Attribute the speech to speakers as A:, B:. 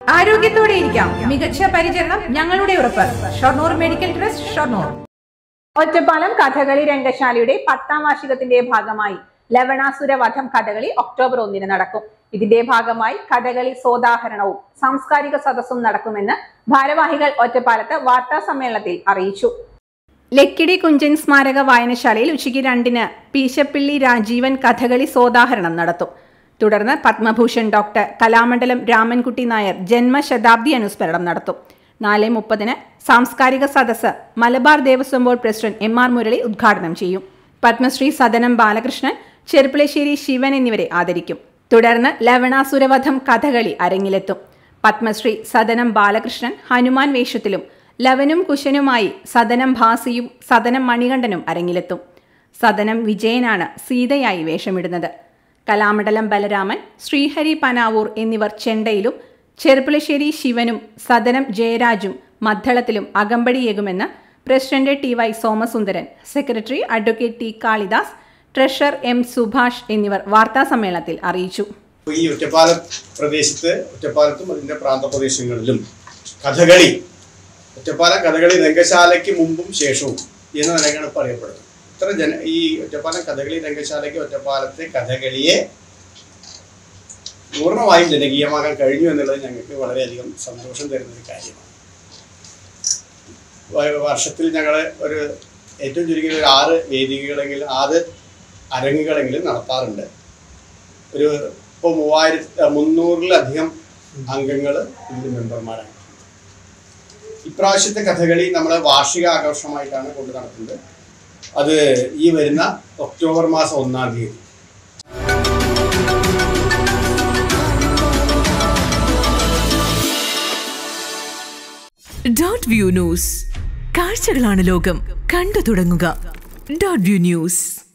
A: ആരോഗ്യത്തോടെ ഇരിക്കാം. മികച്ച പരിചരണം ഞങ്ങളുടെ ഉറപ്പ്. Shoranur medical trust, Shoranur.
B: ഒറ്റപ്പാലം കഥകളി രംഗശാലയുടെ 10ാം വാർഷികത്തിന്റെ ഭാഗമായി ലവണാസുര വധം കഥകളി ഒക്ടോബർ 1 നടക്കും. ഇതിന്റെ ഭാഗമായി കഥകളി സോദാഹരണവും സാംസ്കാരിക സദസ്സും നടക്കുമെന്ന് ഭാരവാഹികൾ ഒറ്റപ്പാലത്ത് വാർത്താ സമ്മേളനത്തിൽ അറിയിച്ചു. ലക്കിടി കുഞ്ചൻ സ്മാരക വായനശാലയിൽ ഉച്ചയ്ക്ക് 2-ന് പീശപ്പിള്ളി രാജീവൻ കഥകളി സോദാഹരണം നടത്തും. തുടർന്ന് പത്മഭൂഷൺ ഡോക്ടർ കലാമണ്ഡലം രാമൻകുട്ടി നായർ ജന്മശതാബ്ദി അനുസ്മരണം നടത്തും. 4:30-ന് സാംസ്കാരിക സദസ്സ് Malabar Devaswom board president MR Murali ഉദ്ഘാടനം ചെയ്യും. പത്മശ്രീ സദനം ബാലകൃഷ്ണൻ, ചെർപ്പുളശ്ശേരി ശിവൻ എന്നിവരെ ആദരിക്കും. തുടർന്ന് ലവണാസുരവധം കഥകളി അരങ്ങിലെത്തും. പത്മശ്രീ സദനം ബാലകൃഷ്ണൻ ഹനുമാൻ വേഷത്തിലും ലവനും കുശനുമായി സദനം ഭാസിയും സദനം മണികണ്ഠനും അരങ്ങിലെത്തും. സദനം വിജയനാണ് സീതയായി വേഷമിടുന്നത്. കലാമണ്ഡലം ബലരാമൻ, ശ്രീഹരി പനാവൂർ എന്നിവർ ചെണ്ടയിലും ചെർപ്പുളശ്ശേരി ശിവനും സദനം ജയരാജും മദ്ദളത്തിലും അകമ്പടിയേകുമെന്ന് president TY Somasundaran, secretary advocate T Kalidas, treasurer M Subhash എന്നിവർ വാർത്താ സമ്മേളനത്തിൽ അറിയിച്ചു.
C: ഈ ഒറ്റപ്പാലം പ്രദേശത്ത്, ഒറ്റപ്പാലത്തും അതിന്റെ പ്രാന്തപ്രദേശങ്ങളിലും കഥകളി, ഒറ്റപ്പാലം കഥകളി രംഗശാലയ്ക്ക് മുമ്പും ശേഷവും എന്ന നിലയാണ് പറയപ്പെടുന്നത്. ഈ ഒറ്റപ്പാലം കഥകളി രംഗശാലയ്ക്ക് ഒറ്റപ്പാലത്തെ കഥകളിയെ പൂർണ്ണമായും ജനകീയമാക്കാൻ കഴിഞ്ഞു എന്നുള്ളത് ഞങ്ങൾക്ക് വളരെയധികം സന്തോഷം തരുന്നൊരു കാര്യമാണ്. വർഷത്തിൽ ഞങ്ങൾ ഏറ്റവും ചുരുങ്ങിയ 6 വേദികളെങ്കിലും 6 അരങ്ങുകളെങ്കിലും നടത്താറുണ്ട്. ഇപ്പോൾ 300-ലധികം അംഗങ്ങൾ ഇതിൽ മെമ്പർമാരാണ്. ഇപ്രാവശ്യത്തെ കഥകളി നമ്മൾ വാർഷിക ആഘോഷമായിട്ടാണ് കൊണ്ട് നടത്തുന്നത്. അത് ഈ വരുന്ന ഒക്ടോബർ മാസം 1-ാം തീയതി.
D: .view ന്യൂസ്, കാഴ്ചകളാണ് ലോകം, കണ്ടു തുടങ്ങുക. .view news.